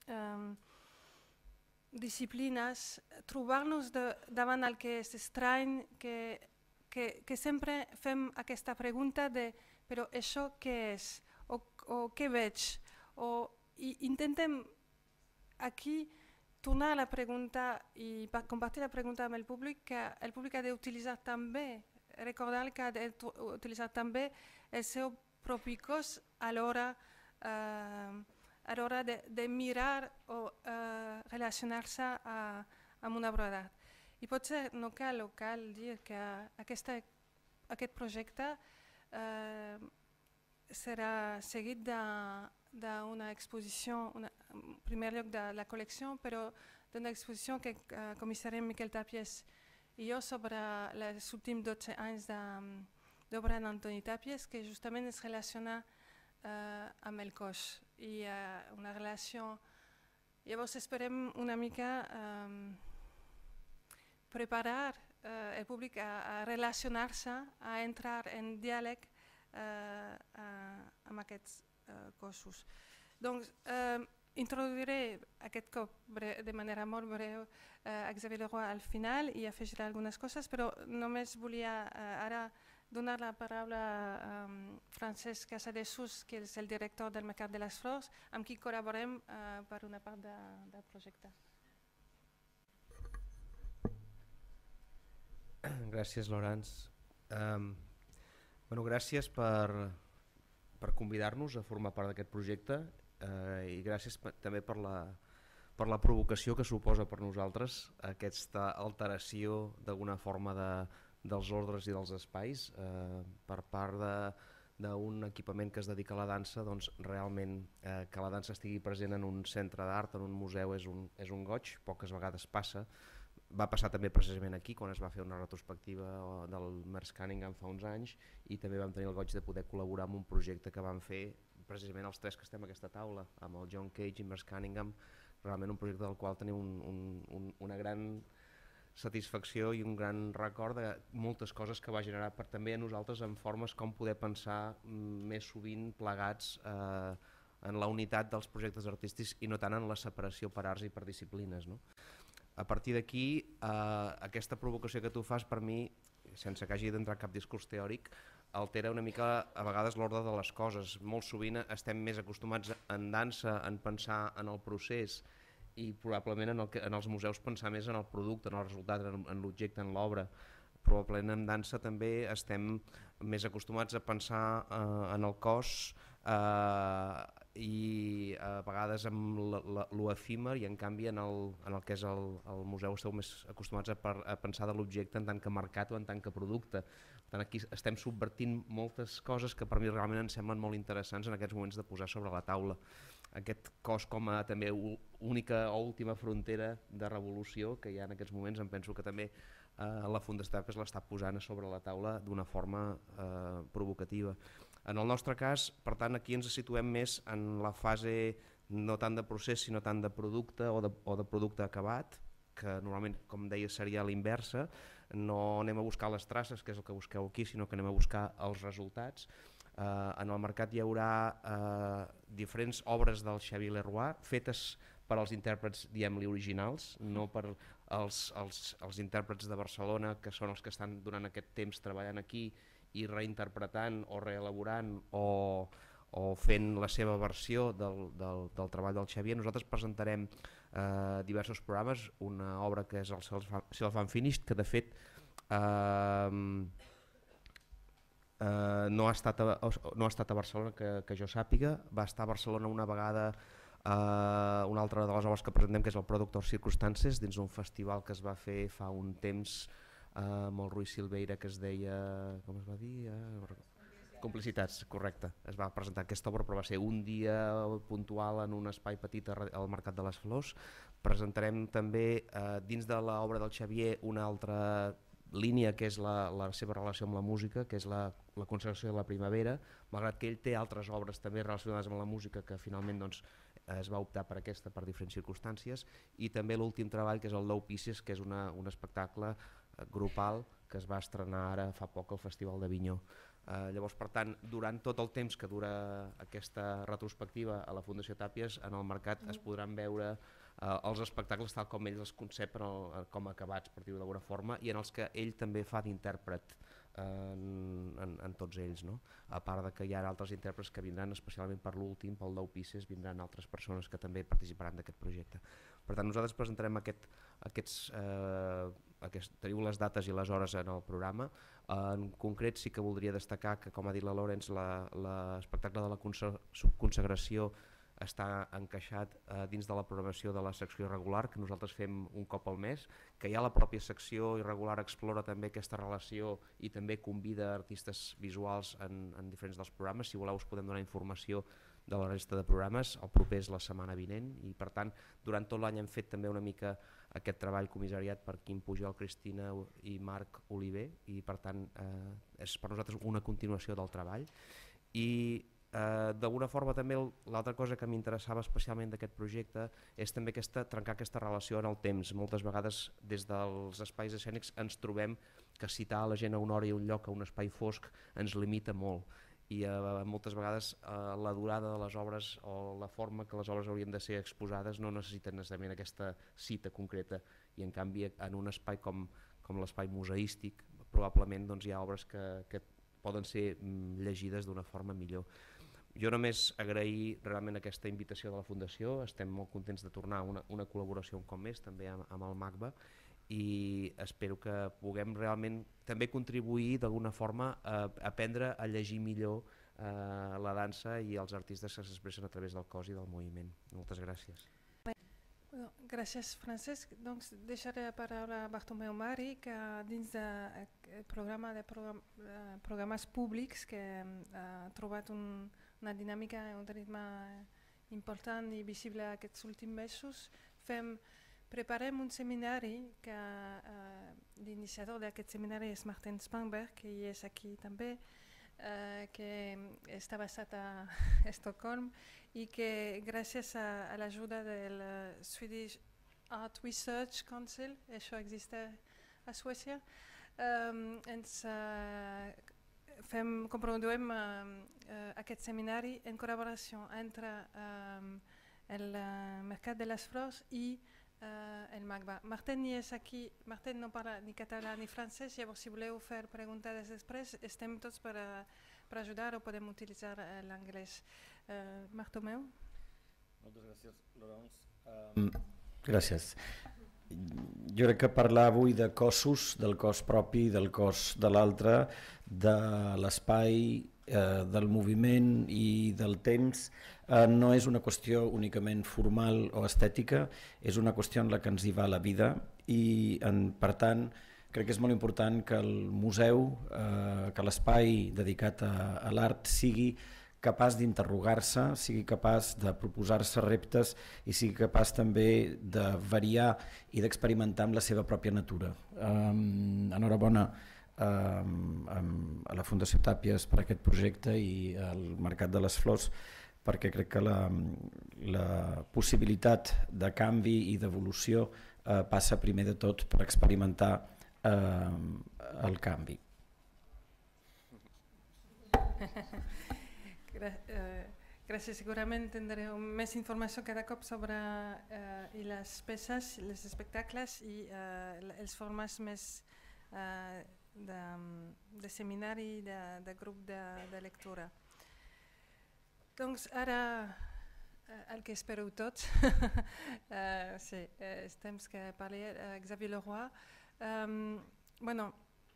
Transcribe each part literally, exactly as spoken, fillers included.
eh, disciplines, trobar-nos davant el que és estrany, que, que, que sempre fem aquesta pregunta de però això què és? O, o què veig? O i intentem aquí tornar a la pregunta i compartir la pregunta amb el públic, que el públic ha d'utilitzar també, recordar que ha d'utilitzar també el seu propi cos a l'hora eh, a l'hora de, de mirar o eh, relacionar-se amb una obra d'art. I potser no cal, o cal dir que aquesta, aquest projecte eh, serà seguit d'una exposició, una, en primer lloc de la col·lecció, però d'una exposició que eh, comissarem Miquel Tàpies i jo sobre els últims dotze anys d'obra d'Antoni Tàpies, que justament es relaciona eh, amb el cos. I eh, una relació... Llavors esperem una mica eh, preparar eh, el públic a, a relacionar-se, a entrar en diàleg eh, a, amb aquests eh, cossos. Doncs eh, introduiré aquest cop breu, de manera molt breu eh, Xavier Leroy al final i afegiré algunes coses, però només volia eh, ara donar la paraula a um, Francesc Casadesús, que és el director del Mercat de les Flors, amb qui col·laborem uh, per una part de, del projecte. Gràcies, Laurence. Um, bueno, gràcies per, per convidar-nos a formar part d'aquest projecte uh, i gràcies també per la, per la provocació que suposa per nosaltres aquesta alteració d'alguna forma de dels ordres i dels espais eh, per part d'un equipament que es dedica a la dansa. Doncs realment eh, que la dansa estigui present en un centre d'art, en un museu, és un, és un goig, poques vegades passa. Va passar també precisament aquí quan es va fer una retrospectiva del Merce Cunningham fa uns anys, i també vam tenir el goig de poder col·laborar amb un projecte que vam fer precisament els tres que estem a aquesta taula, amb el John Cage i Merce Cunningham, realment un projecte del qual tenim un, un, un, una gran satisfacció i un gran record de moltes coses que va generar per també a nosaltres en formes com poder pensar més sovint plegats eh, en la unitat dels projectes artístics i no tant en la separació per arts i per disciplines, no? A partir d'aquí, eh, aquesta provocació que tu fas per mi, sense que hagi d'entrar cap discurs teòric, altera una mica a vegades l'ordre de les coses. Molt sovint estem més acostumats en dansa, en pensar en el procés, i probablement en, el que, en els museus pensar més en el producte, en el resultat, en, en l'objecte, en l'obra. Probablement en dansa també estem més acostumats a pensar eh, en el cos eh, i a vegades amb l'efímer, i en canvi en el, en el que és el, el museu esteu més acostumats a, per, a pensar de l'objecte en tant que mercat o en tant que producte. Per tant, aquí estem subvertint moltes coses que per mi realment em semblen molt interessants en aquests moments de posar sobre la taula. Aquest cos com a també única o última frontera de revolució que hi ha en aquests moments, em penso que també eh, la Fundació Tàpies l'està posant a sobre la taula d'una forma eh, provocativa. En el nostre cas, per tant, aquí ens situem més en la fase no tant de procés sinó tant de producte o de, o de producte acabat, que normalment, com deia, seria a l'inversa. No anem a buscar les traces, que és el que busqueu aquí, sinó que anem a buscar els resultats. Uh, en el mercat hi haurà uh, diferents obres del Xavier Leroy fetes per als intèrprets, diem-li, originals, no per als, als, als intèrprets de Barcelona, que són els que estan durant aquest temps treballant aquí i reinterpretant o reelaborant o, o fent la seva versió del, del, del treball del Xavier. Nosaltres presentarem eh, diversos programes, una obra que és el Self Unfinished, que de fet eh, Uh, no, ha estat a, no ha estat a Barcelona que, que jo sàpiga, va estar a Barcelona una vegada, uh, una altra de les obres que presentem, que és el Product of Circumstances, dins d'un festival que es va fer fa un temps uh, amb el Rui Silveira, que es deia, com es va dir? Uh, Complicitats, correcte. Es va presentar aquesta obra, però va ser un dia puntual en un espai petit al Mercat de les Flors. Presentarem també uh, dins de l'obra del Xavier una altra línia, que és la, la seva relació amb la música, que és la, la consagració de la primavera, malgrat que ell té altres obres també relacionades amb la música que finalment doncs, es va optar per aquesta per diferents circumstàncies, i també l'últim treball, que és el Low Pieces, que és una, un espectacle grupal que es va estrenar ara fa poc al Festival d'Avinyó. Uh, llavors, per tant, durant tot el temps que dura aquesta retrospectiva a la Fundació Tàpies, en el mercat es podran veure uh, els espectacles tal com ells els concep el, com acabats, per dir-ho d'alguna forma, i en els que ell també fa d'intèrpret en, en, en tots ells, no? A part de que hi ha altres intèrprets que vindran, especialment per l'últim, pel Nou Pisces, vindran altres persones que també participaran d'aquest projecte. Per tant, nosaltres presentarem aquest, aquests, eh, aquest, teniu les dates i les hores en el programa. En concret sí que voldria destacar que, com ha dit la Lorenz, l'espectacle de la consagració està encaixat eh, dins de la programació de la secció irregular, que nosaltres fem un cop al mes, que ja la pròpia secció irregular explora també aquesta relació i també convida artistes visuals en, en diferents dels programes. Si voleu us podem donar informació de la resta de programes, el proper és la setmana vinent, i per tant durant tot l'any hem fet també una mica aquest treball comissariat per Quim Pujol, Cristina i Marc Oliver, i per tant eh, és per nosaltres una continuació del treball. I Uh, d'alguna forma també l'altra cosa que m'interessava especialment d'aquest projecte és també aquesta, trencar aquesta relació en el temps. Moltes vegades des dels espais escènics ens trobem que citar la gent a una hora i un lloc, a un espai fosc, ens limita molt, i uh, moltes vegades uh, la durada de les obres o la forma que les obres haurien de ser exposades no necessiten necessàriament aquesta cita concreta, i en canvi en un espai com, com l'espai museístic probablement doncs, hi ha obres que, que poden ser mm, llegides d'una forma millor. Jo només agrair realment aquesta invitació de la Fundació, estem molt contents de tornar a una, una col·laboració un cop més també amb, amb el MACBA, i espero que puguem realment també contribuir d'alguna forma a aprendre a llegir millor eh, la dansa i els artistes que s'expressen a través del cos i del moviment. Moltes gràcies. Bueno, gràcies, Francesc. Doncs deixaré la paraula a Bartomeu Mari, que dins del programa de program, eh, programes públics que ha trobat un, una dinàmica, un ritme important i visible aquests últims mesos. Fem, preparem un seminari que eh, l'iniciador d'aquest seminari és Martin Spangberg, que hi és aquí també, eh, que està basat a Estocolm, i que gràcies a, a l'ajuda del Swedish Art Research Council, això existe a Suècia, um, ens uh, fem, comproduem uh, uh, aquest seminari en col·laboració entre um, el uh, Mercat de les Flors i uh, el MACBA. Martin és aquí, Martin no parla ni català ni francès, llavors si voleu fer preguntes després estem tots per, uh, per ajudar o podem utilitzar uh, l'anglès. Uh, Bartomeu. Moltes gràcies, Laurence. Um, gràcies. Jo crec que parlar avui de cossos, del cos propi, del cos de l'altre, de l'espai, eh, del moviment i del temps, eh, no és una qüestió únicament formal o estètica, és una qüestió en la que ens hi va la vida, i en, per tant crec que és molt important que el museu, eh, que l'espai dedicat a, a l'art sigui capaç d'interrogar-se, sigui capaç de proposar-se reptes i sigui capaç també de variar i d'experimentar amb la seva pròpia natura. Um, enhorabona um, um, a la Fundació Tàpies per aquest projecte i al Mercat de les Flors, perquè crec que la, la possibilitat de canvi i d'evolució uh, passa primer de tot per experimentar uh, el canvi. Gràcies, segurament tindreu més informació cada cop sobre eh, i les peces, els espectacles i eh, els formats més eh, de, de seminari, de, de grup de, de lectura. Doncs ara eh, el que espereu tots, eh, sí, eh, és temps que parli eh, Xavier Leroy. Um, bueno,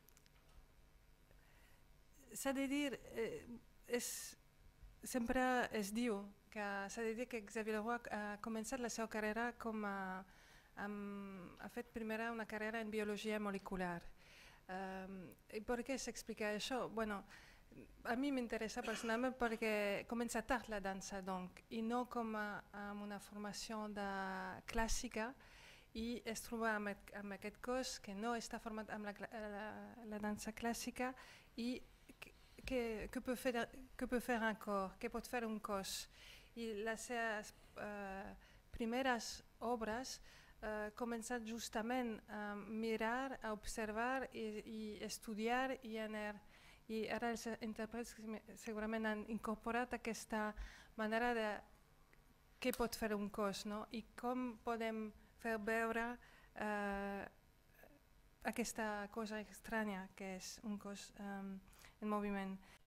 s'ha de dir, eh, és sempre es diu que s'ha de dir que Xavier Leroy ha començat la seva carrera com a, amb, ha fet primer una carrera en biologia molecular. Um, I per què s'explica això? Bueno, a mi m'interessa personalment perquè comença tard la dansa, donc, i no com a, amb una formació de clàssica, i es troba amb, amb aquest cos que no està format amb la, la, la dansa clàssica i Que, que, peut faire, que peut faire un corps, que pot fer un cos. I les seves eh, primeres obres eh, començat justament a mirar, a observar i, i estudiar i anar i ara els intèrprets segurament han incorporat aquesta manera de què pot fer un cos, no? I com podem fer veure eh, aquesta cosa estranya que és un cos eh, en moviment.